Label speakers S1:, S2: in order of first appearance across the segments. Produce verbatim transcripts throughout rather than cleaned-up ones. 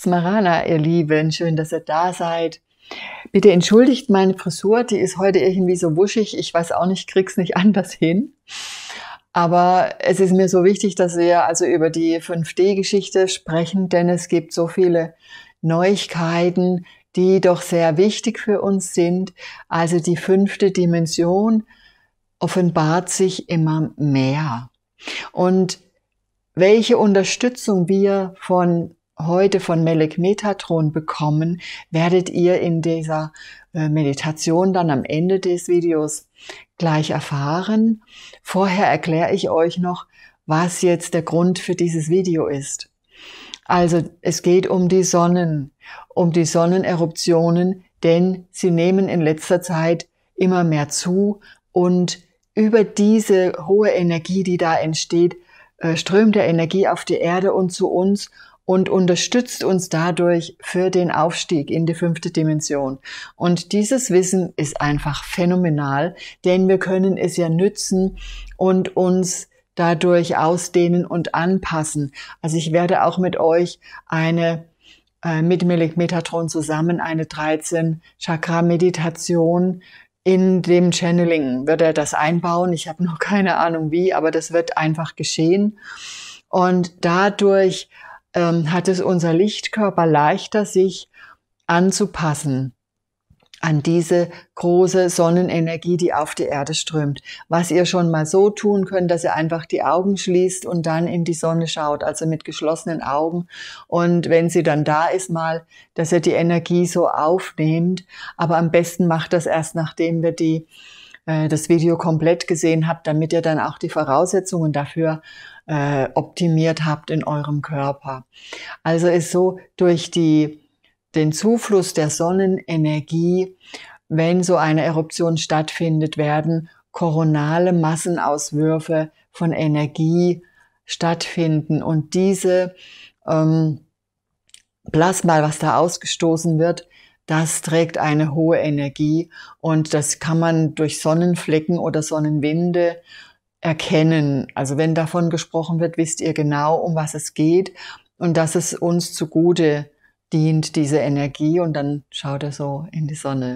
S1: Smarana, ihr Lieben, schön, dass ihr da seid. Bitte entschuldigt meine Frisur, die ist heute irgendwie so wuschig. Ich weiß auch nicht, krieg's nicht anders hin. Aber es ist mir so wichtig, dass wir also über die fünf D-Geschichte sprechen, denn es gibt so viele Neuigkeiten, die doch sehr wichtig für uns sind. Also die fünfte Dimension offenbart sich immer mehr. Und welche Unterstützung wir von heute von Melek Metatron bekommen, werdet ihr in dieser äh, Meditation dann am Ende des Videos gleich erfahren. Vorher erkläre ich euch noch, was jetzt der Grund für dieses Video ist. Also es geht um die Sonnen, um die Sonneneruptionen, denn sie nehmen in letzter Zeit immer mehr zu und über diese hohe Energie, die da entsteht, äh, strömt der Energie auf die Erde und zu uns und unterstützt uns dadurch für den Aufstieg in die fünfte Dimension. Und dieses Wissen ist einfach phänomenal, denn wir können es ja nützen und uns dadurch ausdehnen und anpassen. Also ich werde auch mit euch eine, äh, mit Melek Metatron zusammen eine dreizehn Chakra Meditation in dem Channeling wird er das einbauen. Ich habe noch keine Ahnung wie, aber das wird einfach geschehen. Und dadurch ähm, hat es unser Lichtkörper leichter, sich anzupassen an diese große Sonnenenergie, die auf die Erde strömt. Was ihr schon mal so tun könnt, dass ihr einfach die Augen schließt und dann in die Sonne schaut, also mit geschlossenen Augen. Und wenn sie dann da ist mal, dass ihr die Energie so aufnehmt. Aber am besten macht das erst, nachdem wir die, äh, das Video komplett gesehen habt, damit ihr dann auch die Voraussetzungen dafür äh, optimiert habt in eurem Körper. Also ist so durch die den Zufluss der Sonnenenergie, wenn so eine Eruption stattfindet, werden koronale Massenauswürfe von Energie stattfinden. Und diese ähm, Plasma, was da ausgestoßen wird, das trägt eine hohe Energie und das kann man durch Sonnenflecken oder Sonnenwinde erkennen. Also wenn davon gesprochen wird, wisst ihr genau, um was es geht und dass es uns zugute dient, diese Energie, und dann schaut er so in die Sonne.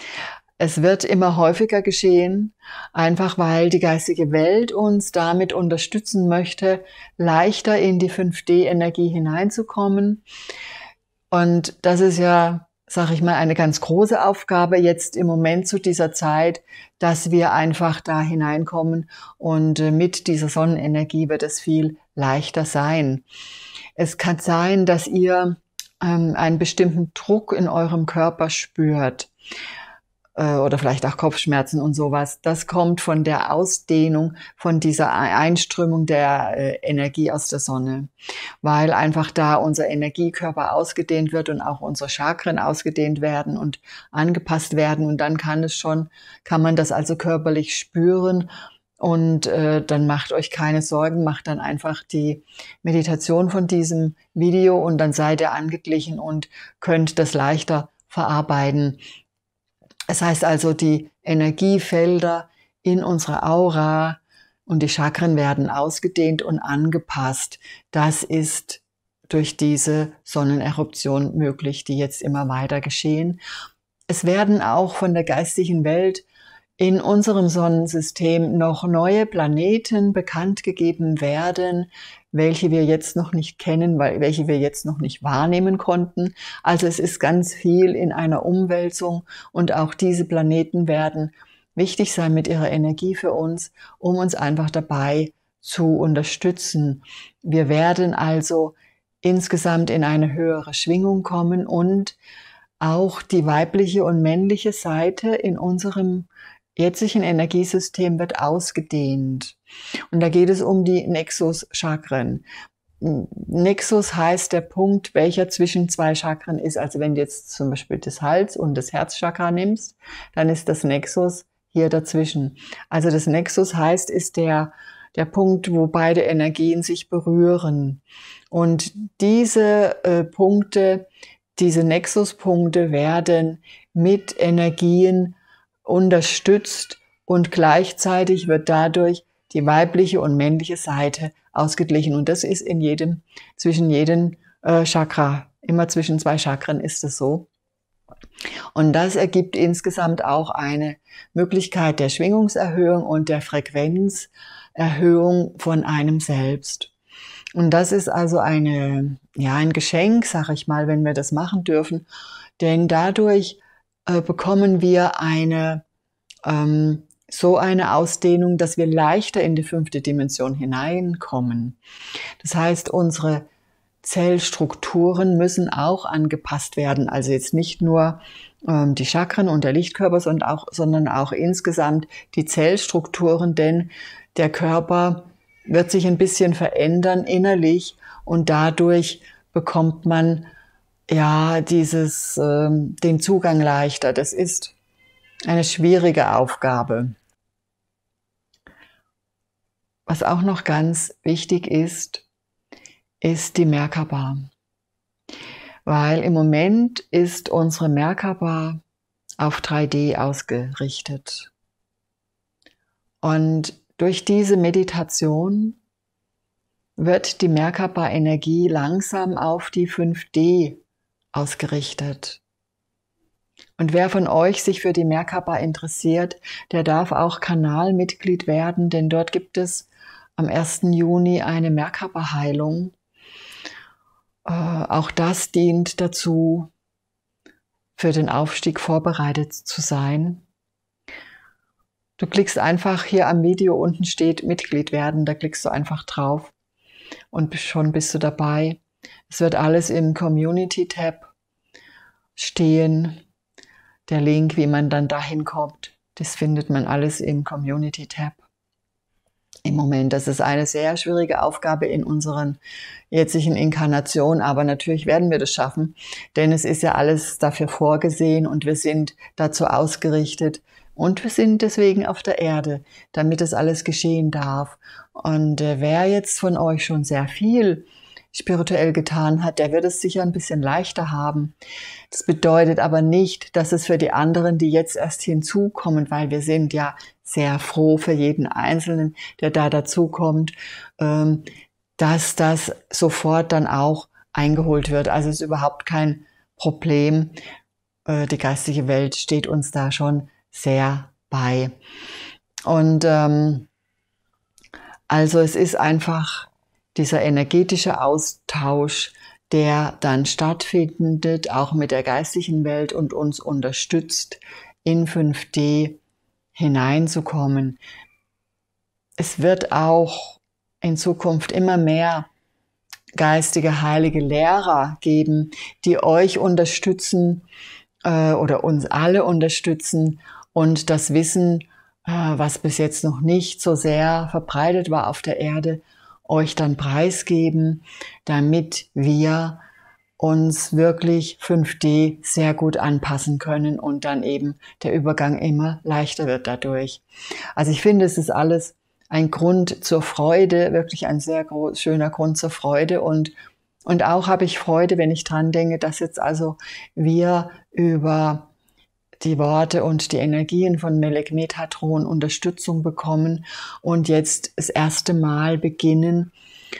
S1: Es wird immer häufiger geschehen, einfach weil die geistige Welt uns damit unterstützen möchte, leichter in die fünf D-Energie hineinzukommen. Und das ist ja, sage ich mal, eine ganz große Aufgabe jetzt im Moment zu dieser Zeit, dass wir einfach da hineinkommen, und mit dieser Sonnenenergie wird es viel leichter sein. Es kann sein, dass ihr einen bestimmten Druck in eurem Körper spürt äh, oder vielleicht auch Kopfschmerzen und sowas. Das kommt von der Ausdehnung, von dieser Einströmung der äh, Energie aus der Sonne, weil einfach da unser Energiekörper ausgedehnt wird und auch unsere Chakren ausgedehnt werden und angepasst werden, und dann kann es schon, kann man das also körperlich spüren. Und äh, dann macht euch keine Sorgen, macht dann einfach die Meditation von diesem Video und dann seid ihr angeglichen und könnt das leichter verarbeiten. Das heißt also, die Energiefelder in unserer Aura und die Chakren werden ausgedehnt und angepasst. Das ist durch diese Sonneneruption möglich, die jetzt immer weiter geschehen. Es werden auch von der geistigen Welt in unserem Sonnensystem noch neue Planeten bekannt gegeben werden, welche wir jetzt noch nicht kennen, weil welche wir jetzt noch nicht wahrnehmen konnten. Also es ist ganz viel in einer Umwälzung, und auch diese Planeten werden wichtig sein mit ihrer Energie für uns, um uns einfach dabei zu unterstützen. Wir werden also insgesamt in eine höhere Schwingung kommen, und auch die weibliche und männliche Seite in unserem jetzigen Energiesystem wird ausgedehnt. Und da geht es um die Nexus-Chakren. Nexus heißt der Punkt, welcher zwischen zwei Chakren ist. Also wenn du jetzt zum Beispiel das Hals- und das Herzchakra nimmst, dann ist das Nexus hier dazwischen. Also das Nexus heißt, ist der, der Punkt, wo beide Energien sich berühren. Und diese äh, Punkte, diese Nexuspunkte werden mit Energien unterstützt, und gleichzeitig wird dadurch die weibliche und männliche Seite ausgeglichen. Und das ist in jedem, zwischen jedem äh, Chakra immer zwischen zwei Chakren ist es so. Und das ergibt insgesamt auch eine Möglichkeit der Schwingungserhöhung und der Frequenzerhöhung von einem selbst. Und das ist also eine, ja, ein Geschenk, sag ich mal, wenn wir das machen dürfen, denn dadurch äh, bekommen wir eine ähm, so eine Ausdehnung, dass wir leichter in die fünfte Dimension hineinkommen. Das heißt, unsere Zellstrukturen müssen auch angepasst werden. Also jetzt nicht nur ähm, die Chakren und der Lichtkörper, sondern auch, sondern auch insgesamt die Zellstrukturen, denn der Körper wird sich ein bisschen verändern innerlich und dadurch bekommt man ja dieses, ähm, den Zugang leichter. Das ist eine schwierige Aufgabe. Was auch noch ganz wichtig ist, ist die Merkaba. Weil im Moment ist unsere Merkaba auf drei D ausgerichtet. Und durch diese Meditation wird die Merkaba-Energie langsam auf die fünf D ausgerichtet. Und wer von euch sich für die Merkaba interessiert, der darf auch Kanalmitglied werden, denn dort gibt es am ersten Juni eine Merkaba-Heilung. Äh, auch das dient dazu, für den Aufstieg vorbereitet zu sein. Du klickst einfach, hier am Video unten steht Mitglied werden, da klickst du einfach drauf und schon bist du dabei. Es wird alles im Community-Tab stehen. Der Link, wie man dann dahin kommt, das findet man alles im Community-Tab. Im Moment, das ist eine sehr schwierige Aufgabe in unseren jetzigen Inkarnationen, aber natürlich werden wir das schaffen, denn es ist ja alles dafür vorgesehen und wir sind dazu ausgerichtet und wir sind deswegen auf der Erde, damit das alles geschehen darf. Und äh, wer jetzt von euch schon sehr viel spirituell getan hat, der wird es sicher ein bisschen leichter haben. Das bedeutet aber nicht, dass es für die anderen, die jetzt erst hinzukommen, weil wir sind ja sehr froh für jeden Einzelnen, der da dazukommt, ähm, dass das sofort dann auch eingeholt wird. Also es ist überhaupt kein Problem. Äh, die geistige Welt steht uns da schon sehr bei. Und ähm, also es ist einfach dieser energetische Austausch, der dann stattfindet, auch mit der geistigen Welt und uns unterstützt, in fünf D hineinzukommen. Es wird auch in Zukunft immer mehr geistige, heilige Lehrer geben, die euch unterstützen äh, oder uns alle unterstützen und das Wissen, äh, was bis jetzt noch nicht so sehr verbreitet war auf der Erde, euch dann preisgeben, damit wir uns wirklich fünf D sehr gut anpassen können und dann eben der Übergang immer leichter wird dadurch. Also ich finde, es ist alles ein Grund zur Freude, wirklich ein sehr schöner Grund zur Freude und, und auch habe ich Freude, wenn ich dran denke, dass jetzt also wir über die Worte und die Energien von Melek Metatron Unterstützung bekommen und jetzt das erste Mal beginnen,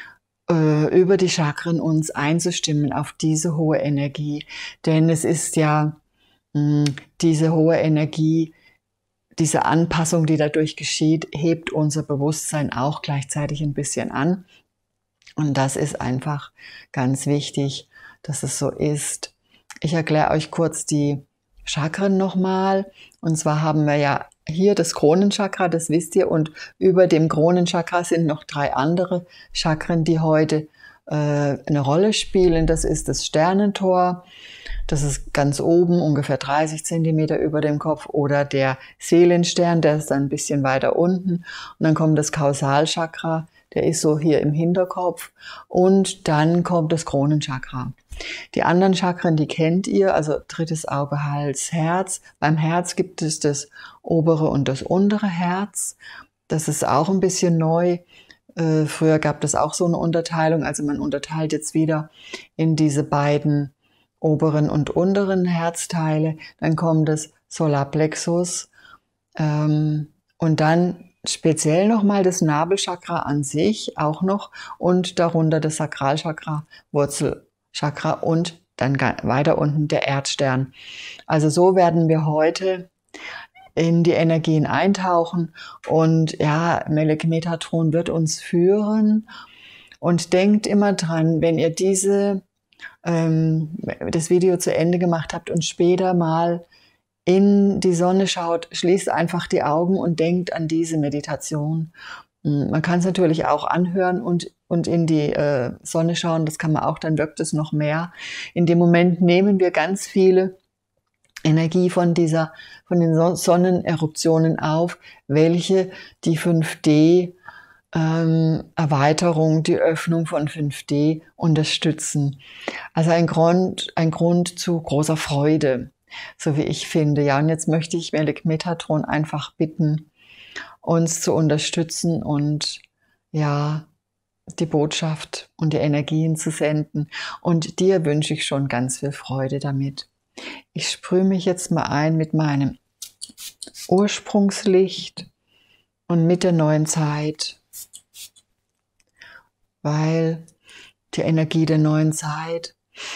S1: äh, über die Chakren uns einzustimmen auf diese hohe Energie. Denn es ist ja mh, diese hohe Energie, diese Anpassung, die dadurch geschieht, hebt unser Bewusstsein auch gleichzeitig ein bisschen an. Und das ist einfach ganz wichtig, dass es so ist. Ich erkläre euch kurz die Chakren nochmal. Und zwar haben wir ja hier das Kronenchakra, das wisst ihr. Und über dem Kronenchakra sind noch drei andere Chakren, die heute äh, eine Rolle spielen. Das ist das Sternentor. Das ist ganz oben, ungefähr dreißig Zentimeter über dem Kopf. Oder der Seelenstern, der ist dann ein bisschen weiter unten. Und dann kommt das Kausalchakra, der ist so hier im Hinterkopf. Und dann kommt das Kronenchakra. Die anderen Chakren, die kennt ihr, also drittes Auge, Hals, Herz. Beim Herz gibt es das obere und das untere Herz. Das ist auch ein bisschen neu. Äh, früher gab es auch so eine Unterteilung. Also man unterteilt jetzt wieder in diese beiden oberen und unteren Herzteile. Dann kommt das Solarplexus ähm, und dann speziell nochmal das Nabelchakra an sich auch noch und darunter das Sakralchakra, Wurzelchakra und dann weiter unten der Erdstern. Also so werden wir heute in die Energien eintauchen und ja, Melek Metatron wird uns führen und denkt immer dran, wenn ihr diese, ähm, das Video zu Ende gemacht habt und später mal in die Sonne schaut, schließt einfach die Augen und denkt an diese Meditation. Man kann es natürlich auch anhören und, und in die äh, Sonne schauen, das kann man auch, dann wirkt es noch mehr. In dem Moment nehmen wir ganz viele Energie von dieser, von den Sonneneruptionen auf, welche die fünf D ähm, Erweiterung, die Öffnung von fünf D unterstützen. Also ein Grund, ein Grund zu großer Freude, so wie ich finde. Ja, und jetzt möchte ich Melek Metatron einfach bitten, uns zu unterstützen und ja, die Botschaft und die Energien zu senden. Und dir wünsche ich schon ganz viel Freude damit. Ich sprühe mich jetzt mal ein mit meinem Ursprungslicht und mit der neuen Zeit, weil die Energie der neuen Zeit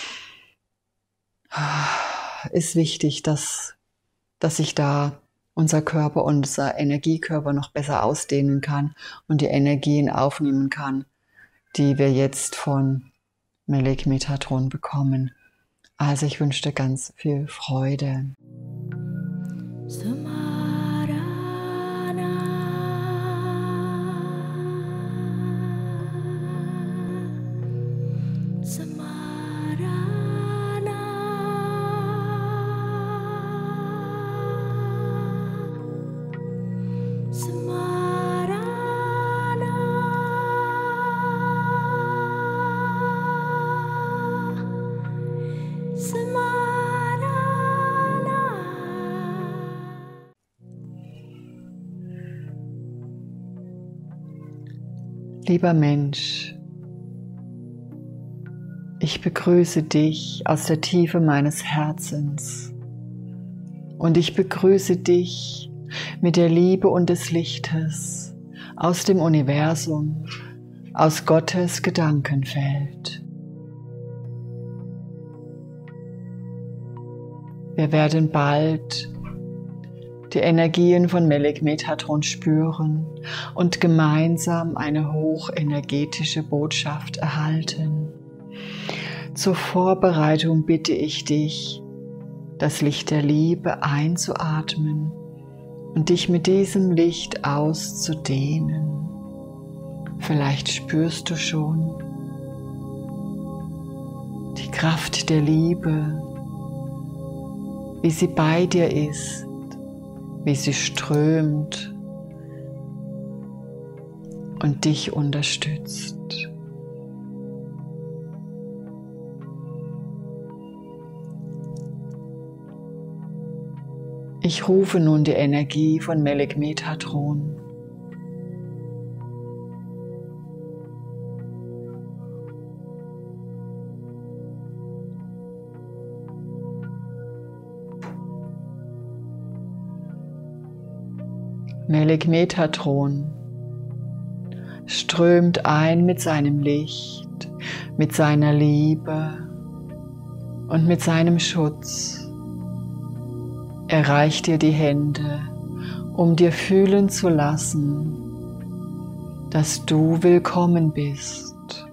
S1: ist wichtig, dass, dass sich da unser Körper, unser Energiekörper noch besser ausdehnen kann und die Energien aufnehmen kann, die wir jetzt von Melek Metatron bekommen. Also ich wünsche dir ganz viel Freude. Lieber Mensch, ich begrüße dich aus der Tiefe meines Herzens und ich begrüße dich mit der Liebe und des Lichtes aus dem Universum, aus Gottes Gedankenfeld. Wir werden bald die Energien von Melek Metatron spüren und gemeinsam eine hochenergetische Botschaft erhalten. Zur Vorbereitung bitte ich dich, das Licht der Liebe einzuatmen und dich mit diesem Licht auszudehnen. Vielleicht spürst du schon die Kraft der Liebe, wie sie bei dir ist, wie sie strömt und dich unterstützt. Ich rufe nun die Energie von Melek Metatron. Melek Metatron strömt ein mit seinem Licht, mit seiner Liebe und mit seinem Schutz. Er reicht dir die Hände, um dir fühlen zu lassen, dass du willkommen bist,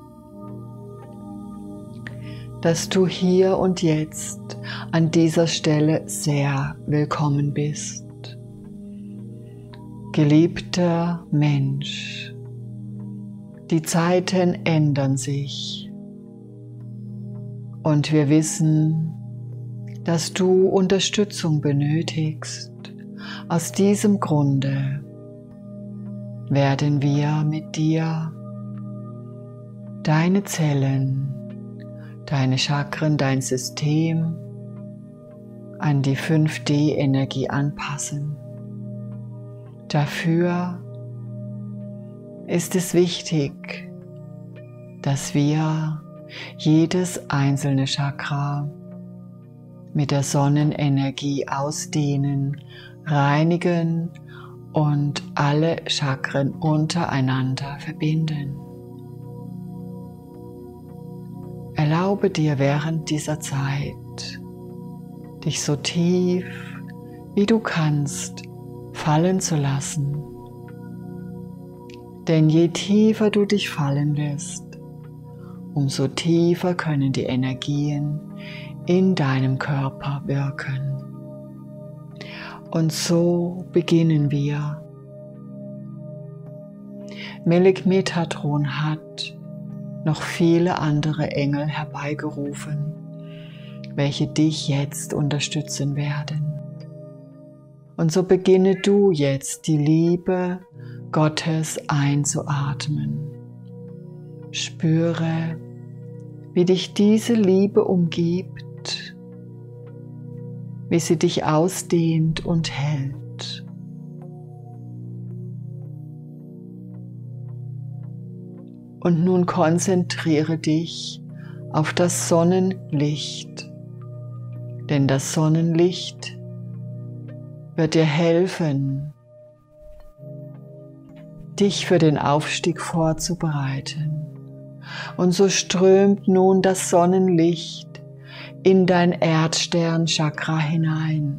S1: dass du hier und jetzt an dieser Stelle sehr willkommen bist. Geliebter Mensch, die Zeiten ändern sich und wir wissen, dass du Unterstützung benötigst. Aus diesem Grunde werden wir mit dir deine Zellen, deine Chakren, dein System an die fünf D Energie anpassen. Dafür ist es wichtig, dass wir jedes einzelne Chakra mit der Sonnenenergie ausdehnen, reinigen und alle Chakren untereinander verbinden. Erlaube dir während dieser Zeit, dich so tief wie du kannst fallen zu lassen. Denn je tiefer du dich fallen lässt, umso tiefer können die Energien in deinem Körper wirken. Und so beginnen wir. Melek Metatron hat noch viele andere Engel herbeigerufen, welche dich jetzt unterstützen werden. Und so beginne du jetzt die Liebe Gottes einzuatmen. Spüre, wie dich diese Liebe umgibt, wie sie dich ausdehnt und hält. Und nun konzentriere dich auf das Sonnenlicht, denn das Sonnenlicht wird dir helfen, dich für den Aufstieg vorzubereiten. Und so strömt nun das Sonnenlicht in dein Erdstern-Chakra hinein.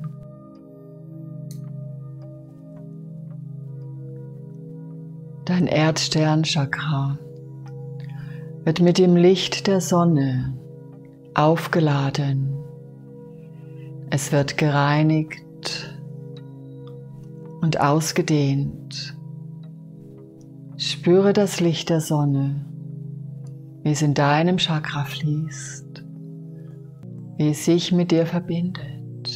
S1: Dein Erdstern-Chakra wird mit dem Licht der Sonne aufgeladen. Es wird gereinigt und ausgedehnt. Spüre das Licht der Sonne, wie es in deinem Chakra fließt, wie es sich mit dir verbindet.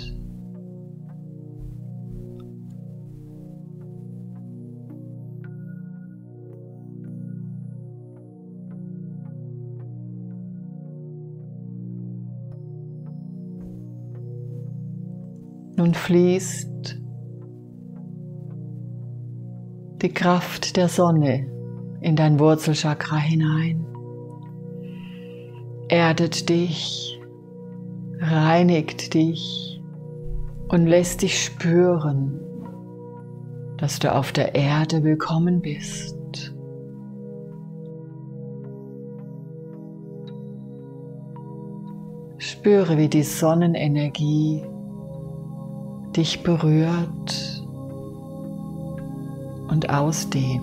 S1: Nun fließt die Kraft der Sonne in dein Wurzelchakra hinein, erdet dich, reinigt dich und lässt dich spüren, dass du auf der Erde willkommen bist. Spüre, wie die Sonnenenergie dich berührt und ausdehnt.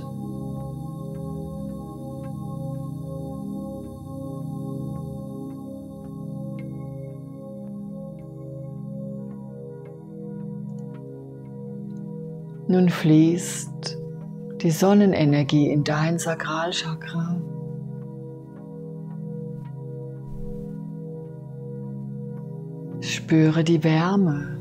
S1: Nun fließt die Sonnenenergie in dein Sakralchakra. Spüre die Wärme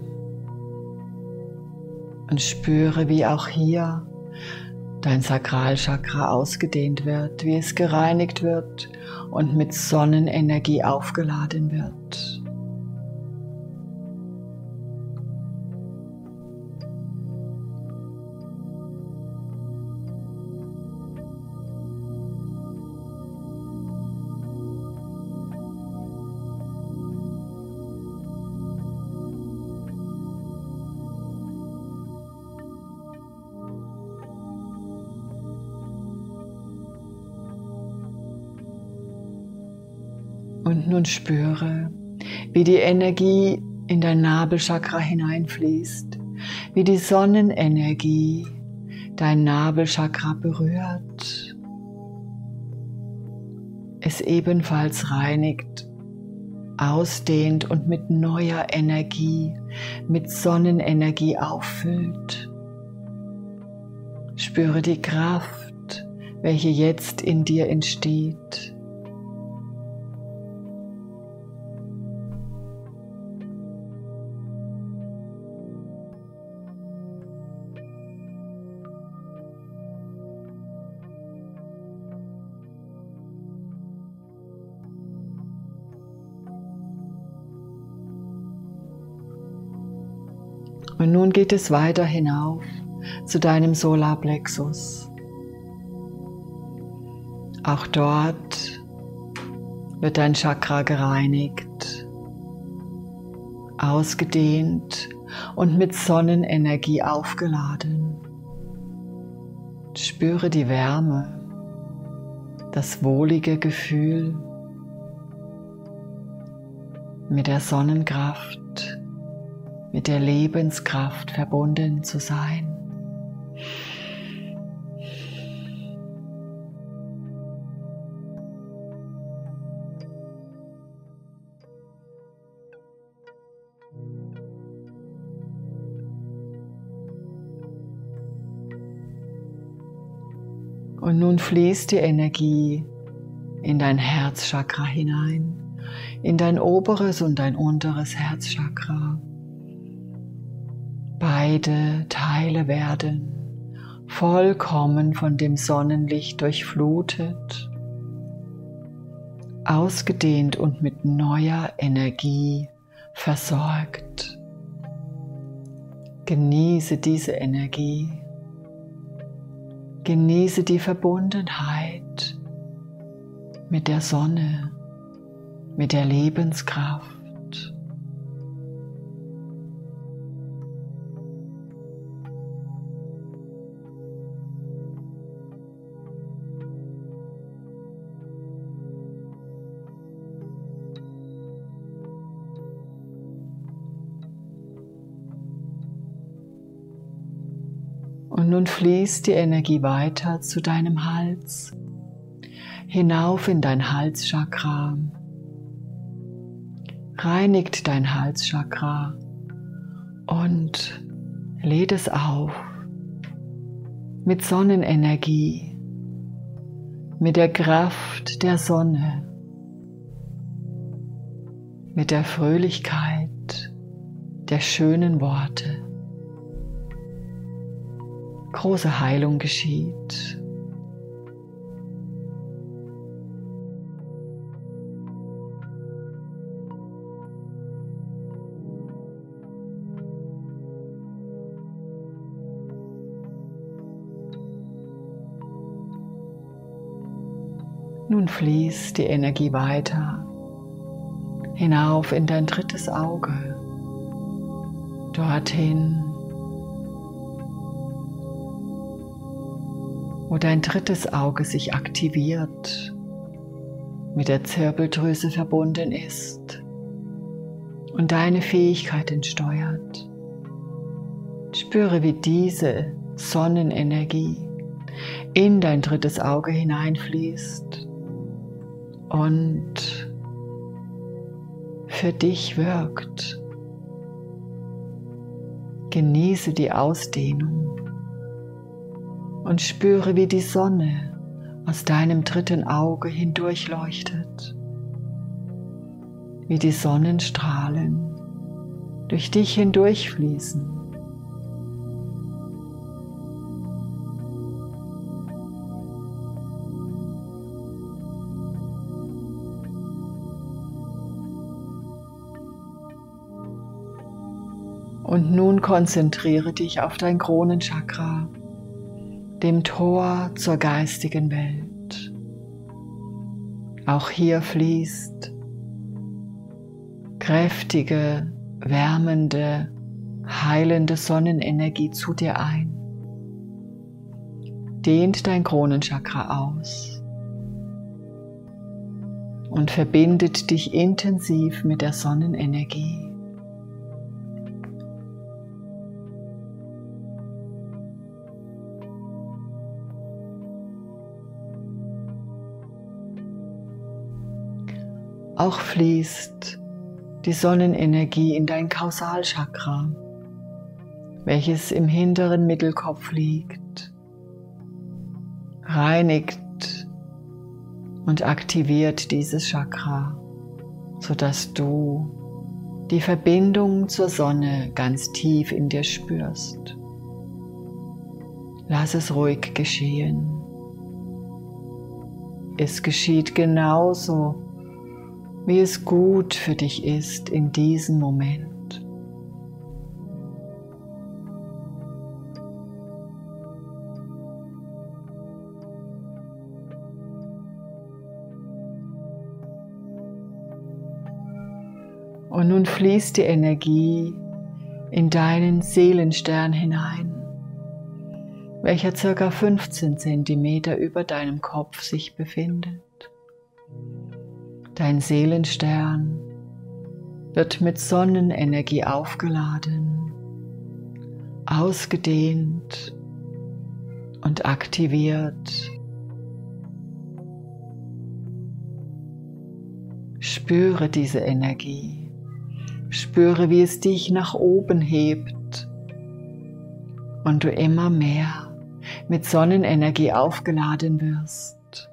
S1: und spüre, wie auch hier dein Sakralchakra ausgedehnt wird, wie es gereinigt wird und mit Sonnenenergie aufgeladen wird. Und nun spüre, wie die Energie in dein Nabelchakra hineinfließt, wie die Sonnenenergie dein Nabelchakra berührt, es ebenfalls reinigt, ausdehnt und mit neuer Energie, mit Sonnenenergie auffüllt. Spüre die Kraft, welche jetzt in dir entsteht. Und nun geht es weiter hinauf zu deinem Solarplexus. Auch dort wird dein Chakra gereinigt, ausgedehnt und mit Sonnenenergie aufgeladen. Spüre die Wärme, das wohlige Gefühl mit der Sonnenkraft, mit der Lebenskraft verbunden zu sein. Und nun fließt die Energie in dein Herzchakra hinein, in dein oberes und dein unteres Herzchakra. Beide Teile werden vollkommen von dem Sonnenlicht durchflutet, ausgedehnt und mit neuer Energie versorgt. Genieße diese Energie. Genieße die Verbundenheit mit der Sonne, mit der Lebenskraft. Und nun fließt die Energie weiter zu deinem Hals, hinauf in dein Halschakra, reinigt dein Halschakra und lädt es auf mit Sonnenenergie, mit der Kraft der Sonne, mit der Fröhlichkeit der schönen Worte. Große Heilung geschieht. Nun fließt die Energie weiter hinauf in dein drittes Auge, dorthin, wo dein drittes Auge sich aktiviert, mit der Zirbeldrüse verbunden ist und deine Fähigkeiten steuert. Spüre, wie diese Sonnenenergie in dein drittes Auge hineinfließt und für dich wirkt. Genieße die Ausdehnung und spüre, wie die Sonne aus deinem dritten Auge hindurch leuchtet, wie die Sonnenstrahlen durch dich hindurchfließen. Und nun konzentriere dich auf dein Kronenchakra, dem Tor zur geistigen Welt. Auch hier fließt kräftige, wärmende, heilende Sonnenenergie zu dir ein. Dehnt dein Kronenchakra aus und verbindet dich intensiv mit der Sonnenenergie. Auch fließt die Sonnenenergie in dein Kausalchakra, welches im hinteren Mittelkopf liegt, reinigt und aktiviert dieses Chakra, sodass du die Verbindung zur Sonne ganz tief in dir spürst. Lass es ruhig geschehen. Es geschieht genauso, wie es gut für dich ist in diesem Moment. Und nun fließt die Energie in deinen Seelenstern hinein, welcher ca. fünfzehn Zentimeter über deinem Kopf sich befindet. Dein Seelenstern wird mit Sonnenenergie aufgeladen, ausgedehnt und aktiviert. Spüre diese Energie. Spüre, wie es dich nach oben hebt und du immer mehr mit Sonnenenergie aufgeladen wirst.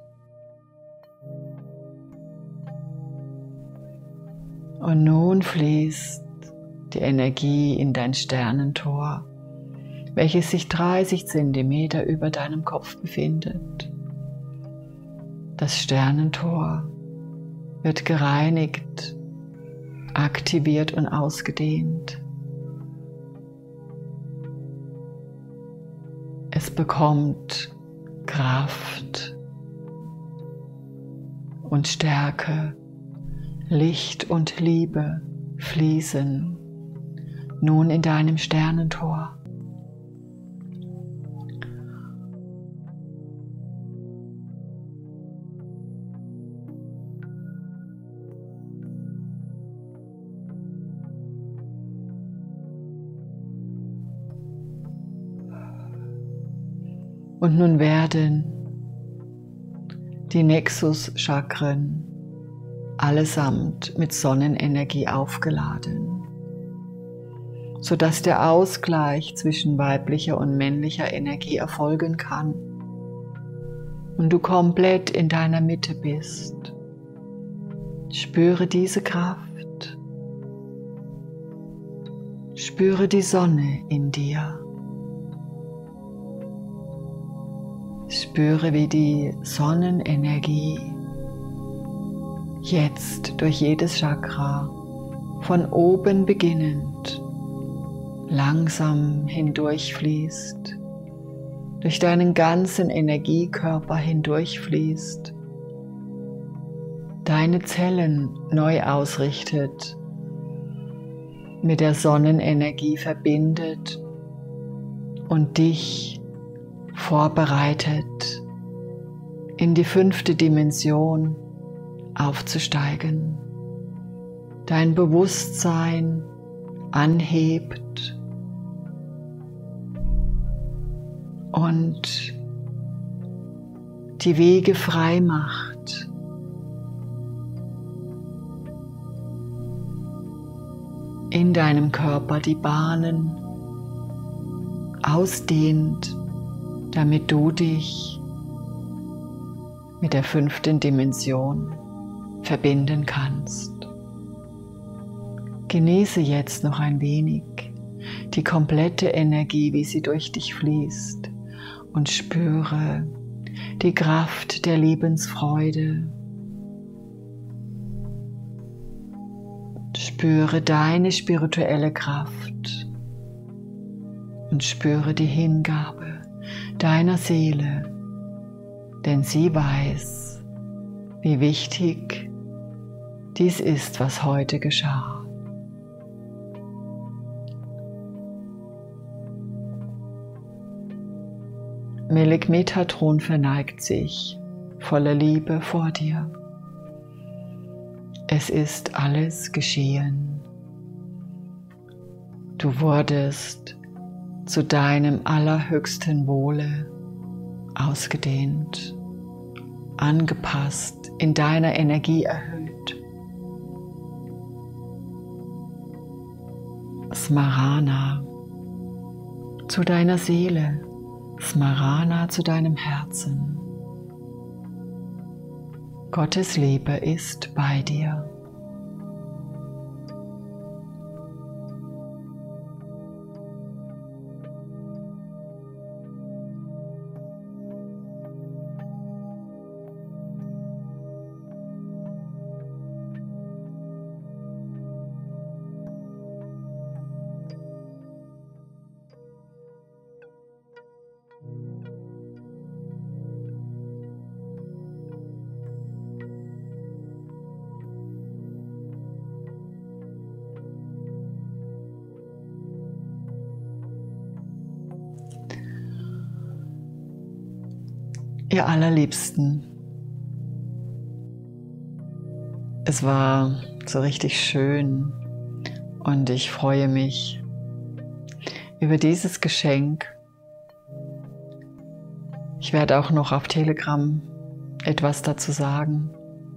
S1: Und nun fließt die Energie in dein Sternentor, welches sich dreißig Zentimeter über deinem Kopf befindet. Das Sternentor wird gereinigt, aktiviert und ausgedehnt. Es bekommt Kraft und Stärke, Licht und Liebe fließen nun in deinem Sternentor. Und nun werden die Nexus-Chakren allesamt mit Sonnenenergie aufgeladen, sodass der Ausgleich zwischen weiblicher und männlicher Energie erfolgen kann und du komplett in deiner Mitte bist. Spüre diese Kraft, spüre die Sonne in dir. Spüre, wie die Sonnenenergie jetzt durch jedes Chakra von oben beginnend langsam hindurchfließt, durch deinen ganzen Energiekörper hindurchfließt, deine Zellen neu ausrichtet, mit der Sonnenenergie verbindet und dich vorbereitet, in die fünfte Dimension aufzusteigen, dein Bewusstsein anhebt und die Wege frei macht, in deinem Körper die Bahnen ausdehnt, damit du dich mit der fünften Dimension verbinden kannst. Genieße jetzt noch ein wenig die komplette Energie, wie sie durch dich fließt, und spüre die Kraft der Lebensfreude. Spüre deine spirituelle Kraft und spüre die Hingabe deiner Seele, denn sie weiß, wie wichtig dies ist, was heute geschah. Melek Metatron verneigt sich voller Liebe vor dir. Es ist alles geschehen. Du wurdest zu deinem allerhöchsten Wohle ausgedehnt, angepasst, in deiner Energie erhöht. Smarana zu deiner Seele, Smarana zu deinem Herzen. Gottes Liebe ist bei dir. Ihr Allerliebsten, es war so richtig schön, Und ich freue mich über dieses Geschenk. Ich werde auch noch auf Telegram etwas dazu sagen.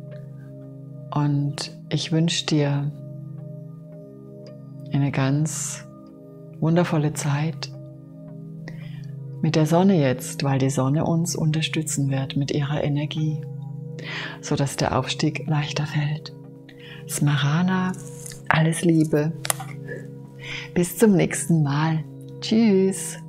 S1: Und ich wünsche dir eine ganz wundervolle Zeit mit der Sonne jetzt, weil die Sonne uns unterstützen wird mit ihrer Energie, sodass der Aufstieg leichter fällt. Smarana, alles Liebe. Bis zum nächsten Mal. Tschüss.